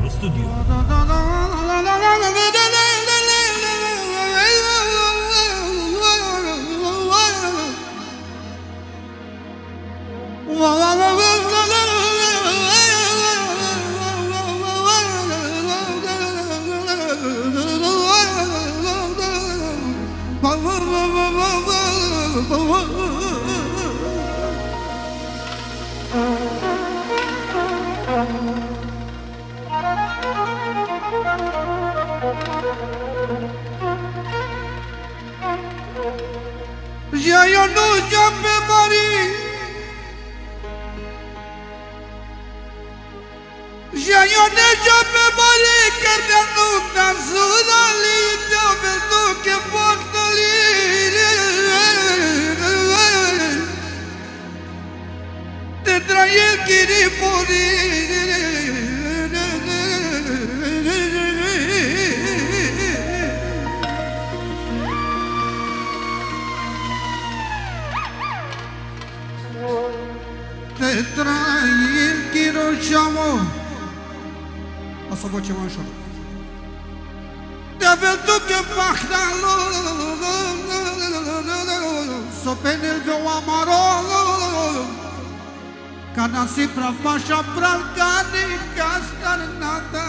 în studio. Ya yo no ya me morí, ya yo no ya me morí, cargando una sola línea, pero que porta te trae el kiripori. Te trae el Kiroshamo. O să vă ce mai ușor. De-abia tu che bahdalo so penel veo amaro Kana si pravmasha pravkani kastar nata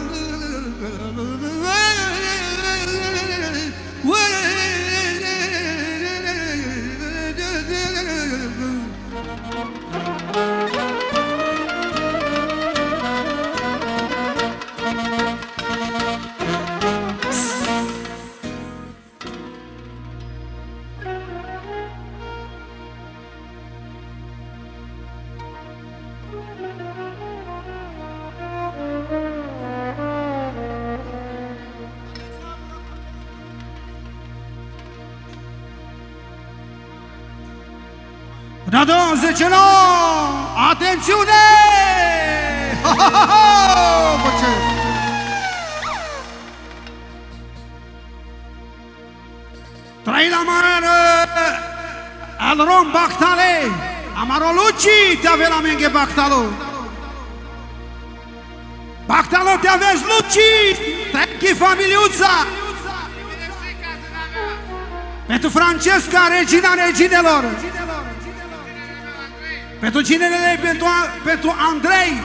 Da 20 no! Atențiune! Trei la mare al rom Bactale Amaro Luci te ave la menghe Bactalo Bactalo te aveți Luci Thank familiuța pentru Francesca, regina reginelor pentru cinele, pentru Andrei,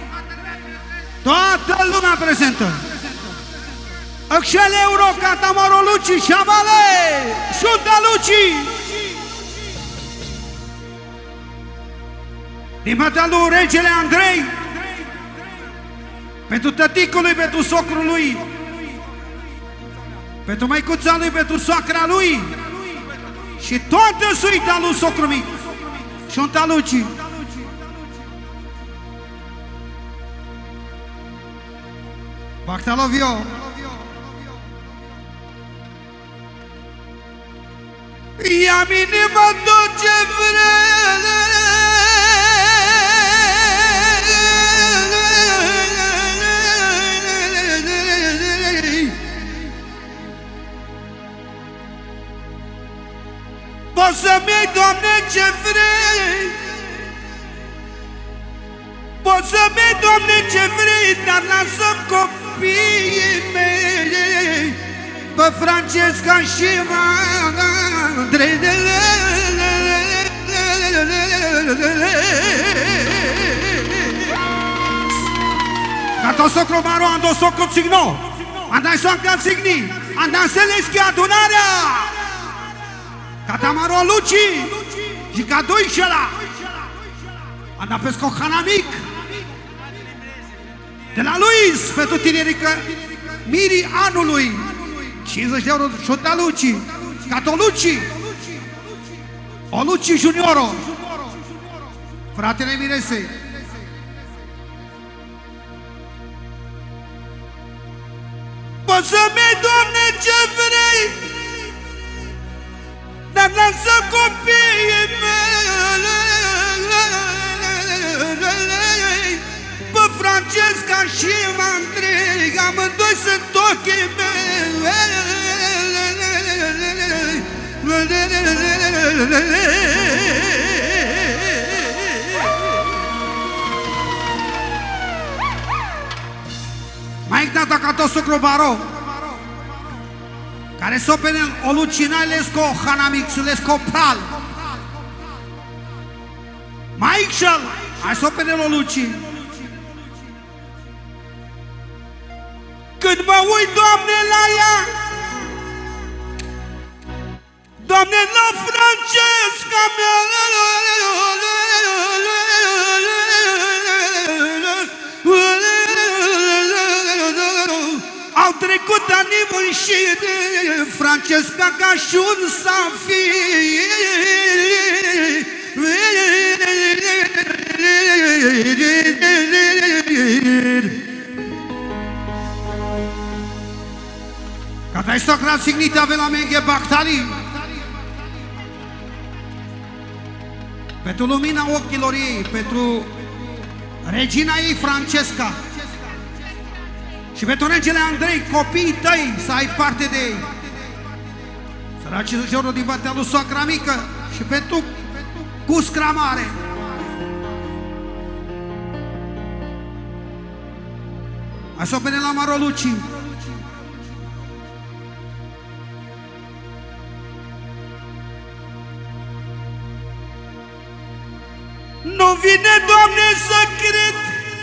toată lumea prezentă. Excel Euro, Catamaro Luci, Șamale, Șunta Luci. Din partea lui regele Andrei, pentru tăticul lui, pentru socrul lui, pentru măicuța lui, pentru soacra lui și toată suita lui socrul mic. Șunta Luci. Bactalovio. Ia minima tot ce vrei. Poți să-mi iei, Doamne, ce vrei. Poți să-mi iei, Doamne, ce vrei, dar lasă-mi copiii mei, pe Francesca și Andrei. Cato socro maro, ando socro cigno, andai soacra cigni, andai să le schi adunarea. Catamaro Luci și ca doi șela Ana pesco Hanamic de la Luis pentru tinerică mirii anului 50 de euro Șunta Luci Cato Luci O Luci Junioro fratele Miresei poți să-mi iei, Doamne, ce vrei, dar lasă copiii mei, pe Francesca și Andrei, amândoi sunt ochii mei. Mai ignata ca to socro baro. Care sopene olucina lesko hanamix lesko pral. Mai ixal, ai sopene oluci. Când mă uit, Doamne, la ea, Doamne, la Francesca mea, au trecut ani buni și Francesca ca și un safir. Ca tai socra signita ve la menghe bactali. Pentru lumina ochilor ei, pentru regina ei Francesca și pentru regele Andrei, copiii tăi, să ai parte de ei. Săracii jurul din batea lui soacra mică și pentru cuscra mare. Așa vine la Maroluci. Nu vine, Doamne, să cred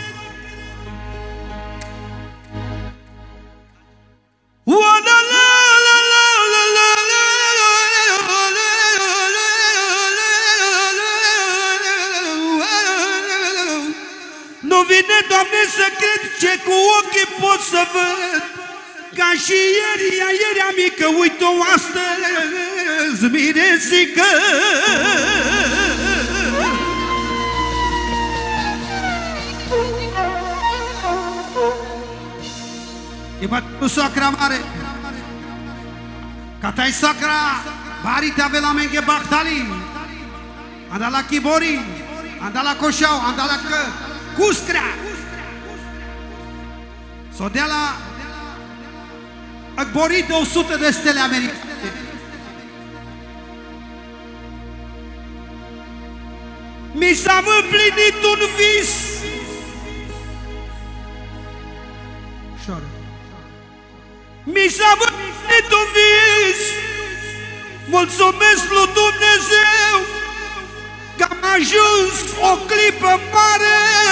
nu vine, Doamne, să cred ce cu ochii pot să văd. Ca și ieri, ea mică, uite-o astăzi, miresică. E bătut soacra mare. Ca tai soacra barite ave la menghe bactali. Anda la Chibori, anda la Coșau, anda la Cuscrea. S-o dea la Acborit de 100 de stele americane. Mi s-a împlinit un vis. Mi s-a împlinit un vis. Mulțumesc lui Dumnezeu că am ajuns o clipă mare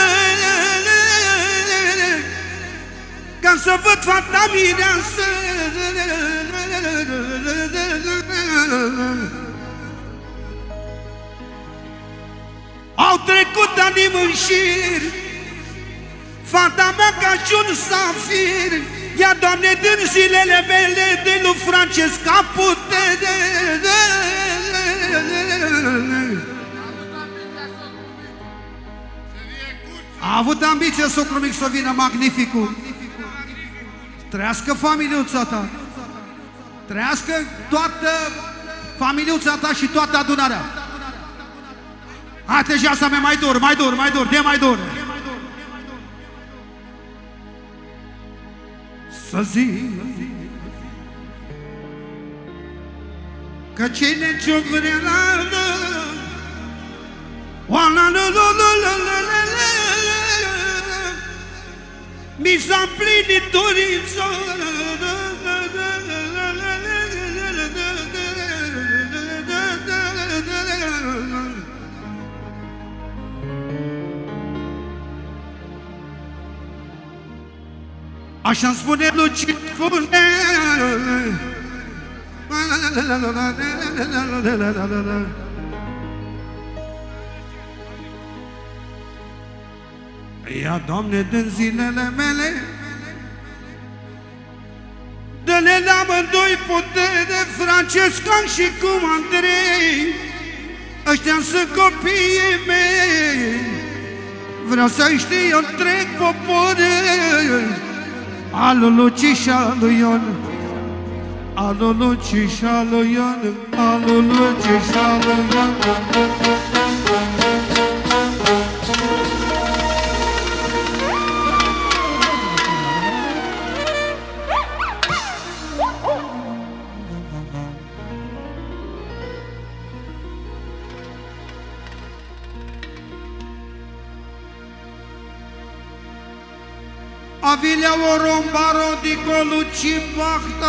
ca să văd fata mireasă. Au trecut ani în șir, fata mea ca și un safir. Ia, Doamne, din zilele mele de lui Francesca putere. A avut ambiția socru mic să vină magnificul. Trăiască familiuța ta. Trăiască toată familiuța ta și toată adunarea. Haide, Jasa mea, mai dur, de mai dur. Să zic că cine ce-o vrea mi s-a împlinit dorința. Așa-mi spune Luci, spune. Ia, Doamne, din zilele mele, dă-le la amândoi putere, Francesca și cum Andrei. Ăștia sunt copiii mei. Vreau să-i știu întreg poporul, alu Luci și alu Ion, alu Luci și alu Ion, alu Luci și alu Ion. Avilea orombaro di coluci pacta.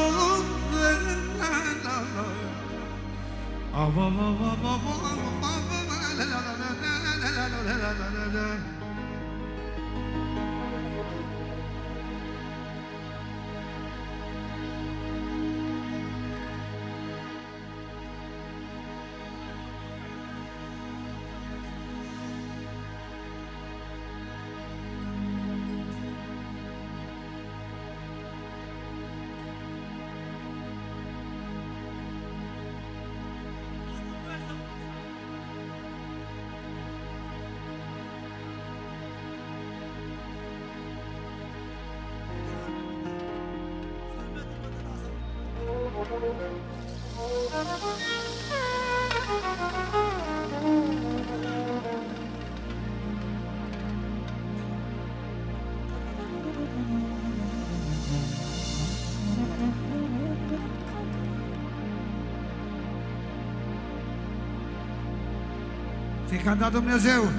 Fiindcă a dat Dumnezeu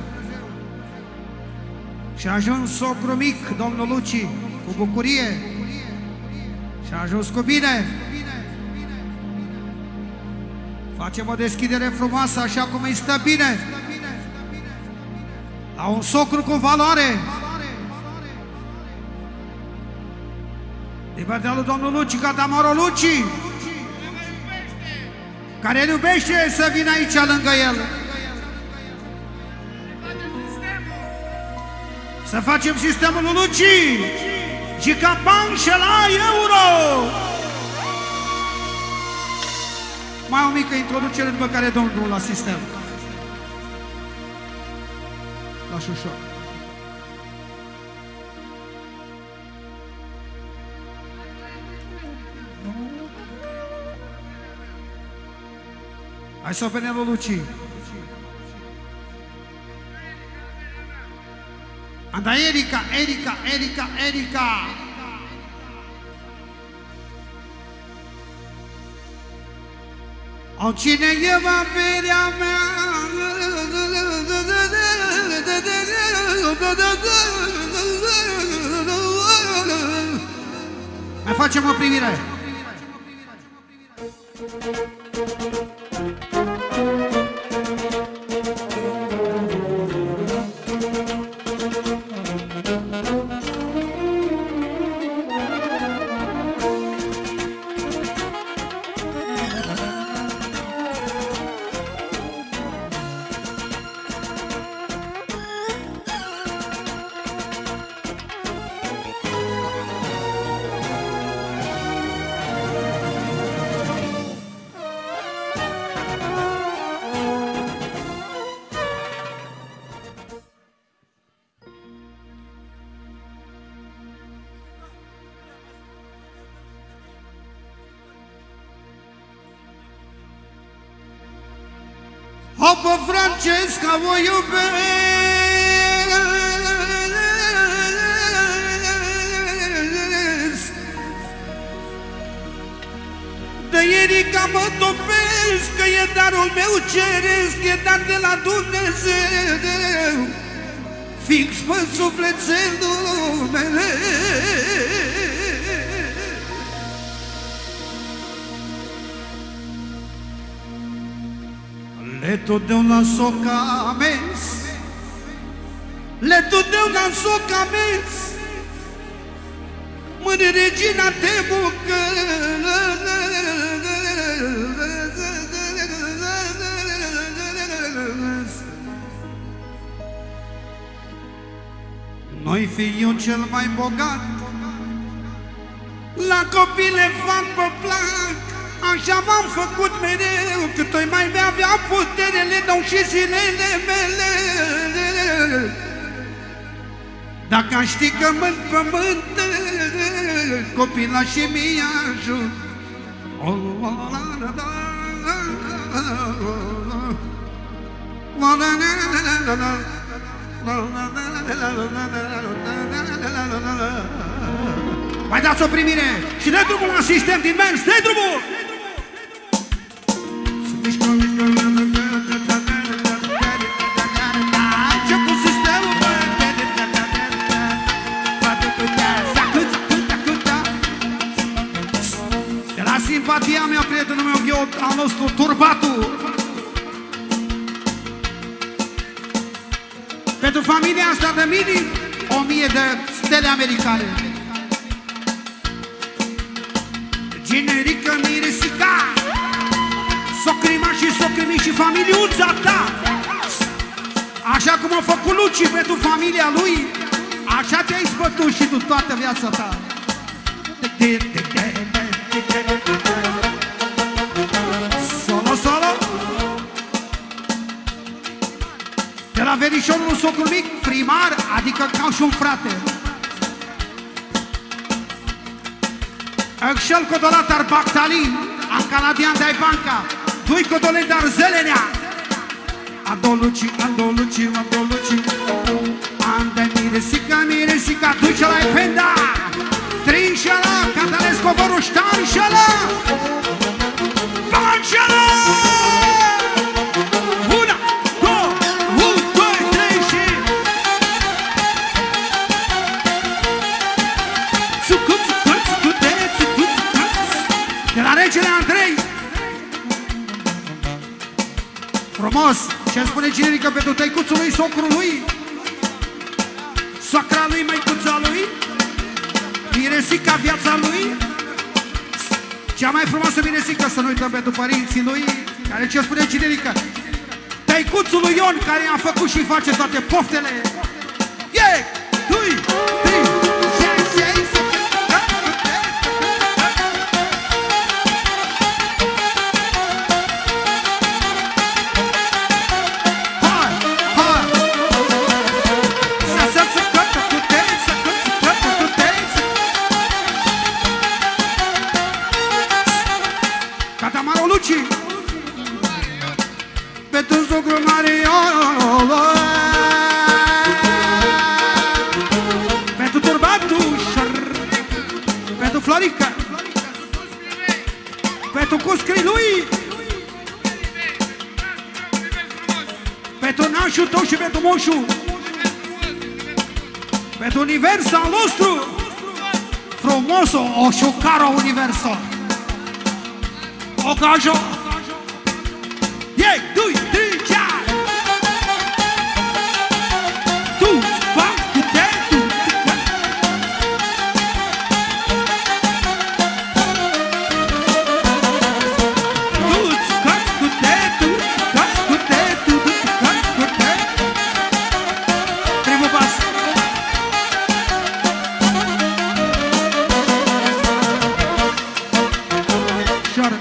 și a ajuns socru mic, domnul Luci, cu bucurie și a ajuns cu bine. Facem o deschidere frumoasă, așa cum îi stă bine, la un socru cu valoare. Din partea lui domnul Luci, Catamaro Luci, care îl iubește, să vină aici lângă el. Să facem sistemul lui Luci, Gicapan și la euro. Mai o mică introducere, după care domnul la sistem. La ușor. Hai să venim lui Luci. Anda Erika, Erika, Erika, Erika. O cine e averea mea? Mai facem o privire. Hopă Francesca, o iubesc, de Erika mă topesc, că e darul meu ceresc, e dar de la Dumnezeu, fix pe sufletelul meu. Le totdeauna so cames, le totdeuna so cames, mâine regina te bucă. Noi fiul cel mai bogat, la copii le fac pe plac. Așa m-am făcut mereu, cât oi mai avea putere, le dau și zilele mele. Dacă aș ști că mânt pământ, copilașii mi ajut. Mai dați o primire și dă drumul la sistem din mers, dă drumul! Început sistemul, al nostru Turbatu. Pentru familia asta de mini, 1000 de stele americane. Generică Miresica, socrima și socrimi și familiuța ta. Așa cum a făcut Luci pentru familia lui, așa te-ai zbătut și tu toată viața ta. Solo, solo. De la verișorul socrul mic, primar, adică ca și un frate. Excel Codolatar Bactalin, a canadian de-ai banca, doi Codoledar Zelenea. Andoluci, Andoluci, Andoluci, Ande Miresica, Miresica, duce-la-i penda, trinșala, Catalescu Văruștanșala, Panșala! Una, două, un, doi, trei și... De la regele Andrei. Frumos! Ce-mi spune generică pentru tăicuțul lui, socrul lui, soacra lui, măicuța lui, Miresica, viața lui, cea mai frumoasă Miresica, să nu uităm pentru părinții lui, care ce spune generică, tăicuțul lui Ion, care i-a făcut și face toate poftele. Yeah! 2, 3, 6, 6, pentru socru Mariolo, pentru Turbatu, pentru Florica, pentru cuscrii lui, pentru nașul tău și pentru moșul, pentru universul al nostru, frumoso, o șucaro universo, o cajo. Yeah, 2, 3, 4. Tu, bam, tu te, tu. Tu, cat, tu te, tu, cat, tu te, tu, cat, tu te. Primul pas. Șoară.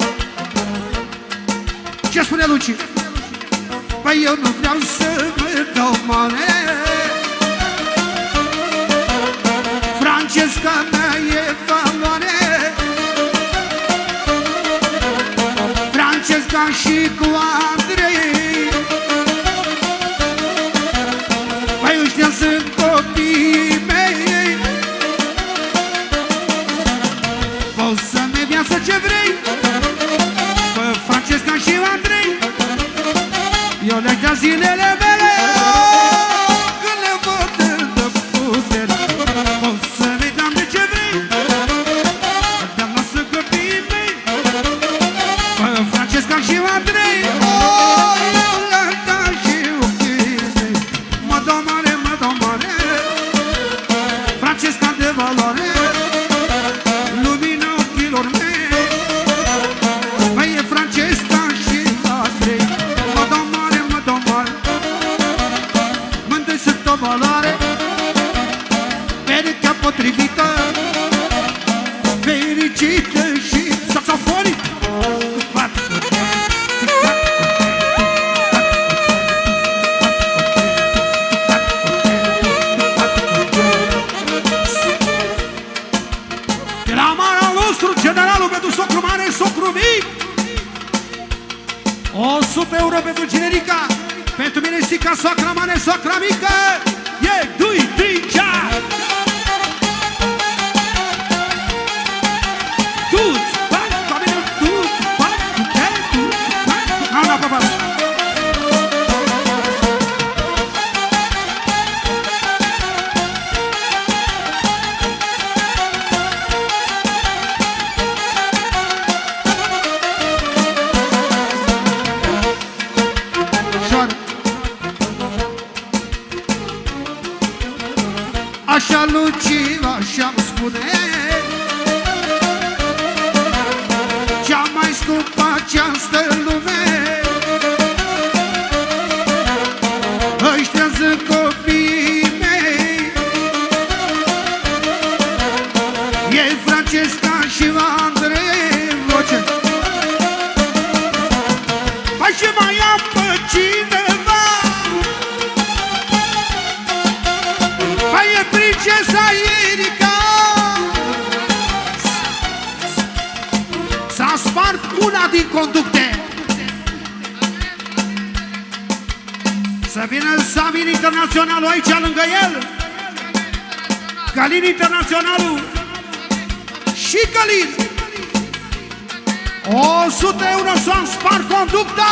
Ce spune Luci? Păi eu nu vreau să mă dau mare, Francesca mea e valoare, Francesca și cu Andrei, păi ăștia sunt copiii mei. Poți să-mi viață ce vrei, bă, Francesca și Andrei, eu le-aș da zilele mele, când le văd de putere. Poți să-mi dăm de ce vrei, dar lasă copiii mei, bă, Francesca și Andrei, eu le-aș da și ochii mei. Mă dau mare, Francesca de valoare, lumina ochilor mei, bă, e Francesca și Andrei. Mândri sunt o valoare, perechea potrivită, fericită și saxofonii. De la marea nostru, generalul pentru socru mare, socru mic, 100 euro pentru generica, pentru Miresica, soacra mare, soacra mică. Yeah, 2, 3, 4. Tu-ți bani, familie, tu-ți bani, tu-ți bani, tu-ți bani. Așa, Luci, așa-mi spune, cea mai scumpă această lume. Ăștia sunt copiii mei, e Francesca și Andrei. Voce. Hai și mai am pe cineva, hai e princesa Erica. S-a spart una din conducte. Să vină Sabin Internaționalul aici lângă el, Călin Internaționalul și Călin. 100 euro s-a spart conducta.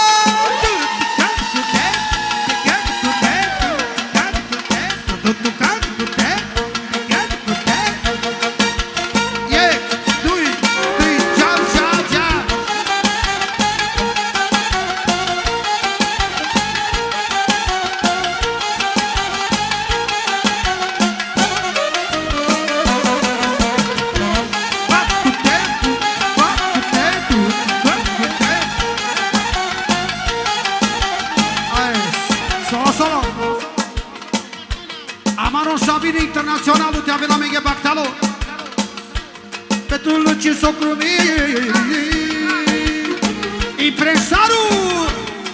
Internaționalul te avea la Meghe Bactalo, pentru Luci socru mic, impresarul,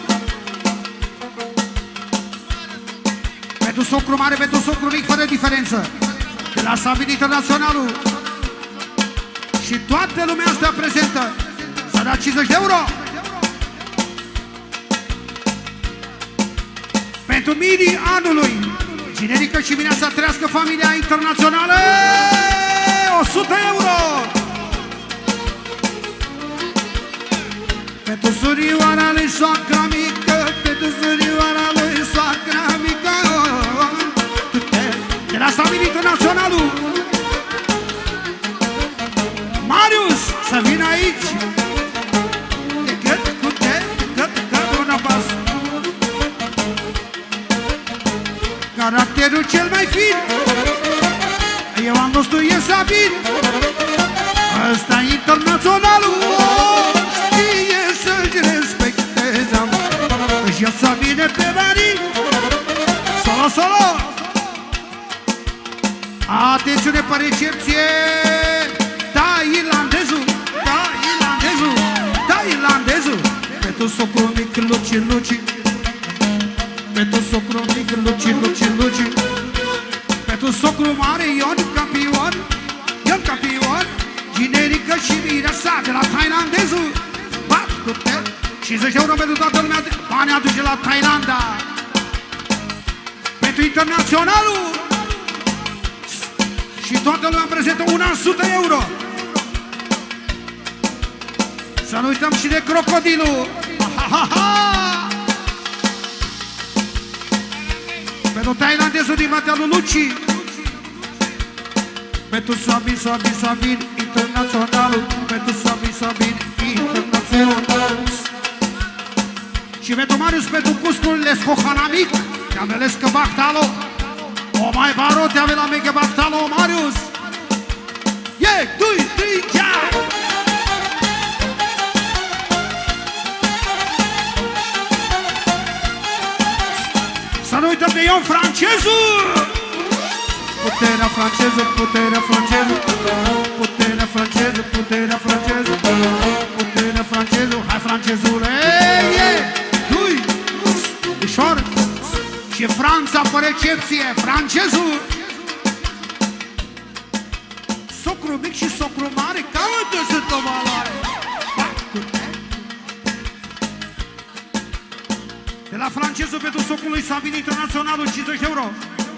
pentru socru mare, pentru socru mic, fără diferență, de la Sabin Internaționalul. Și toată lumea asta prezentă s-a dat 50 de euro pentru mirii anului. Cinerică și bine să trăiască familia internațională. 100 euro pentru surioara lui soacra mică, pentru surioara lui soacra mică, de la Sabin Internaționalul. Marius, să vină aici. Caracterul cel mai fin, eu am nostru e Sabin. Ăsta Internaționalul știe să-și respecte, își ia Sabine pe banii. Solo, solo. Atențiune pe recepție. Da, irlandezul, da, irlandezul, da, irlandezul. Pentru socru mic, Luci, Luci. Pentru socru mic, Luci, Luci, Luci. Pentru socru mare, Ion campion, Ion campion. Generică și mireasa de la tailandezul. Bat cu te, 50 de euro pentru toată lumea, bani aduce la Thailanda. Pentru Internaționalul și toată lumea prezentă 100 euro. Să nu uităm și de crocodilul. Ha, ha, ha. Pentru tailandezul din partea lui Luci. Pentru Sabin, Sabin, Sabin Internaționalul. Pentru Sabin, Sabin Internaționalul. Și pentru Marius, pentru cuscurile Scohanamic. Te avelesc că Bactalo. O mai baro, te avea la Meghe Bactalo, Marius. E, dui, trei, ceai. Să nu uităm de Ion francezul! Puterea franceză, puterea franceză, puterea franceză, puterea franceză, puterea franceză, hai francezule! Dui! Ușor! Și Franța pe recepție, francezul! Socru mic și socru mare, caută sunt o valoare! De la francezul pentru socul lui Sabin Internaționalul, 50 de euro.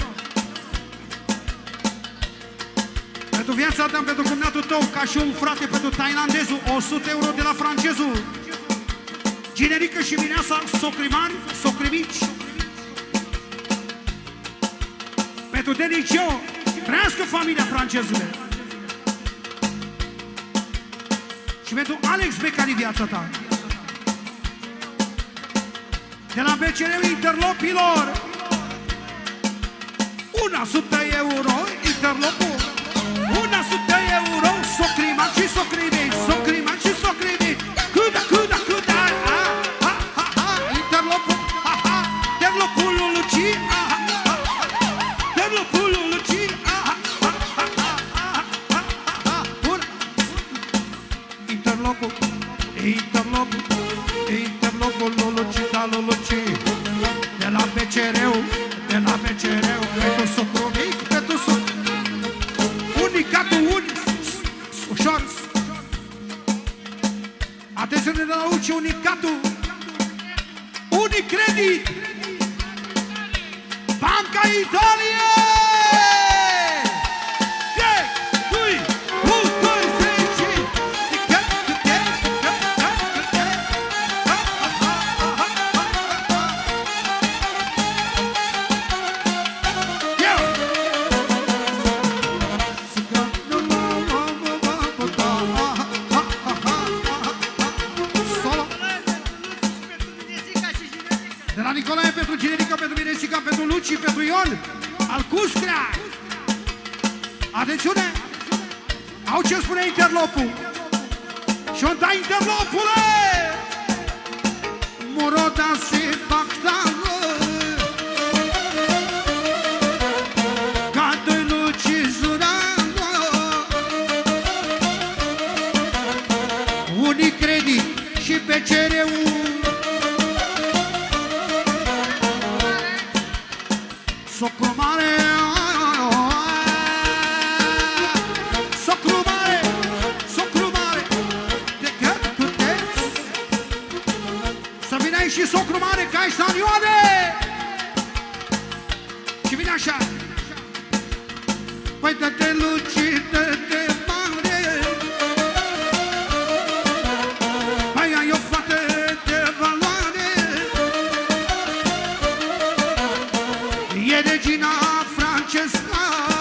Pentru viața ta, pentru cumnatul tău, ca și un frate, pentru tailandezul, 100 euro de la francezul. Generică și mireasa, socri mari, socri mici. Pentru Denicio, trăiască familia francezule. Și pentru Alex Becari, viața ta. De la BCR-ul Interlopilor, 100 euro interlopul, 100 euro socriman și socrimei, socriman și socrimei. Câda, interlopul, interlopul Luci, interlopul Luci, interlopul, interlopul Luci, da Luci, de la BCR-ul, pentru socru mic, pentru socru. Unicatul, ușor. Atențiune de la Luci, unicatul. Unicredit, Banca Italiei! De la Nicolae pentru Generica, pentru Minesica, pentru Luci, pentru Ion, al Cuscrea. Atențiune! Au ce spune interlopul. Și-o dai interlopule! Moroda se bactală, ca doi Luci zurală. Unicredit și BCR-ul, socru mare, socru mare, socru mare, de cât puteți să vină aici și socru mare, ca ai stanioane. Și vine așa. Păi dă-te Luci, dă-te mare, păi ai o fată de valoare, e regina Francesca,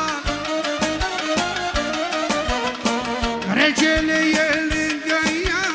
regele e lângă ea.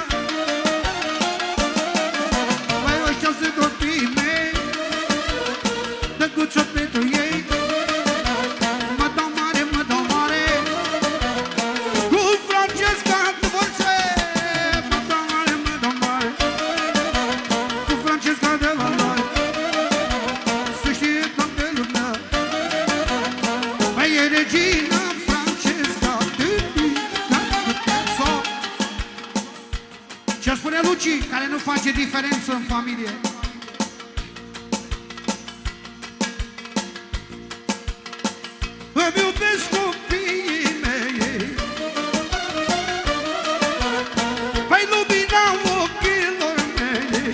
Băi, ăștia sunt copii mei, dă guță pentru ei. Mă dau mare, cu Francesca cu forțe. Mă dau mare, cu Francesca de valoare. Să știe toată lumea, băi, e regina Francesca. Ce spune Luci, care nu face diferență în familie? Îmi iubesc copiii mei, păi lumina ochilor mei.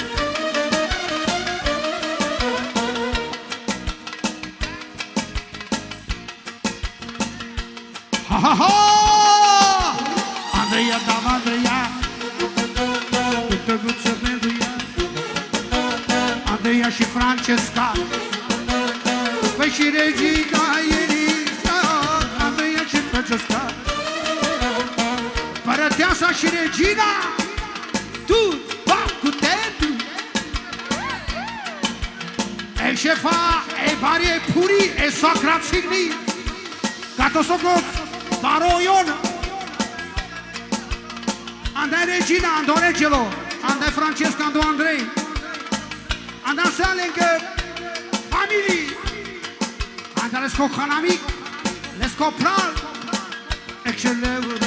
Ha, ha, ha! Andreea, da, Andreea, câtă guță pentru ea. Andreea și Francesca, păi și regina Erica. Andreea și Francesca, părăteasa și regina. Tu, ba, cu tetu. E șefa, e bari, e puri, e soacra țigni. Cato socro, baro Ion. Andai regina, ando regelo, andai Francesca, ando Andrei. Andai să lângă familii. Andai lesco canamic, lesco pral. Excelent.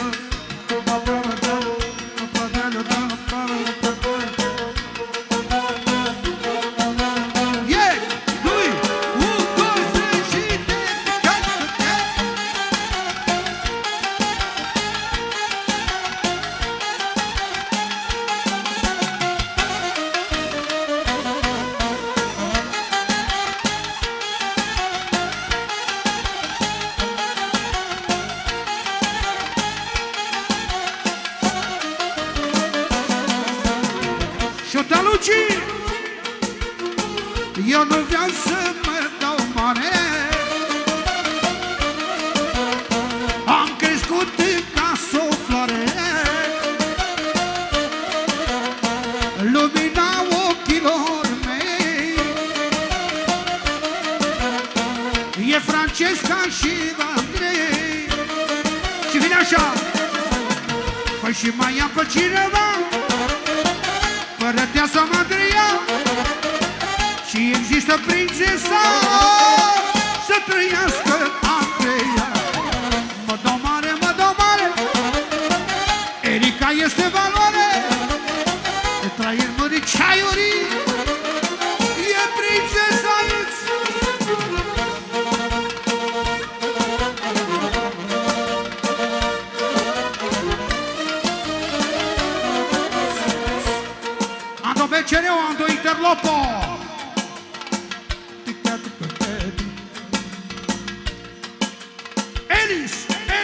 Luci, eu nu vreau să mă dau mare, am crescut ca s-o floare, lumina ochilor mei, E Francesca și Andrei. Și vine așa. Păi și mai ia pe cineva, părăteasa Andreea. Și există prințesa, să trăiască Andreea. Mă dau mare, mă dau mare, Erica este valoare. De traieri măriciaiurii, e prințesa Iuț. Ando Becereu, ando Interlopo. Elis,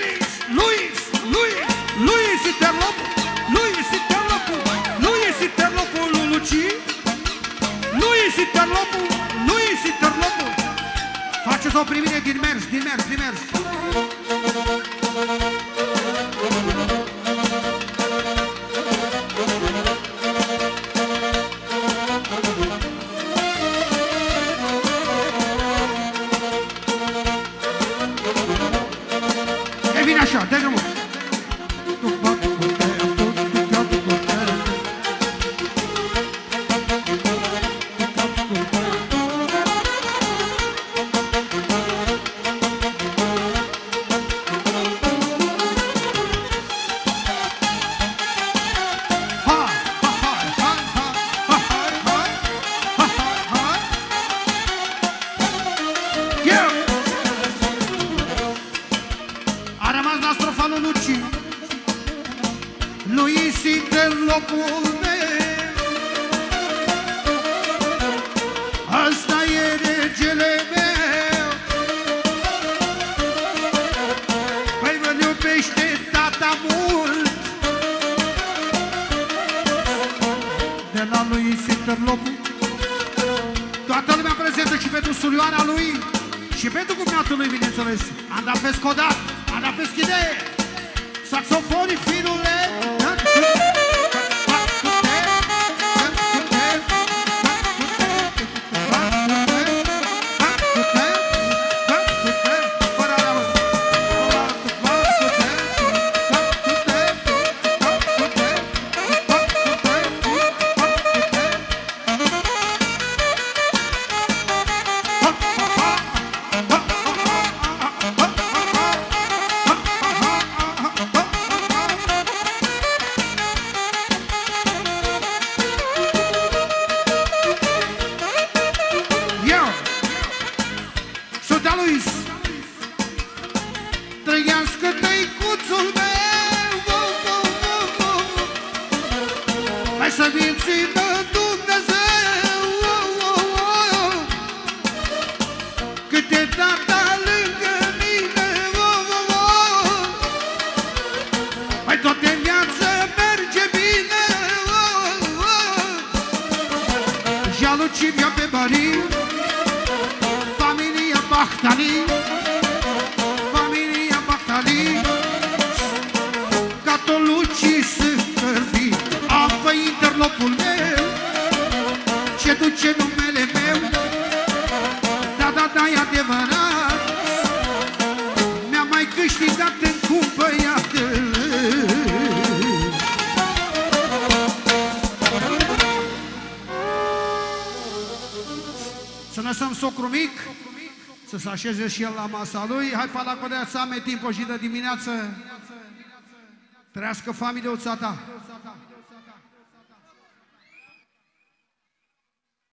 Luis Interlopo, Luis Interlopo, Luluci, Luis Interlopo. Faceți o primire din mers. E vine așa, dă drumul. A rămas la strofa lui Luci. Luis Interlopul meu, ăsta e regele meu. Păi mă iubește tata mult. De la Luis Interlopul toată lumea prezentă și pentru surioara lui și pentru cumnatul lui, bineînțeles. Andapes Codat, Andapes Chide, saxofonii finule. Luis, trăiască tăicuțul meu, hai să vin țină Dumnezeu, câte tata lângă mine, hai toate viață merge bine, jalucii mi-a pe banii, familia Bahtali, catolucii sunt cărbi, apă Interlopul meu, ce duce numele meu, da, e adevărat, mi-a mai câștigat în cumpăiat. Să lăsăm socru mic să se așeze și el la masa lui. Hai, Palacodea, să ame timp o zi de dimineață. Trăiască familia ta.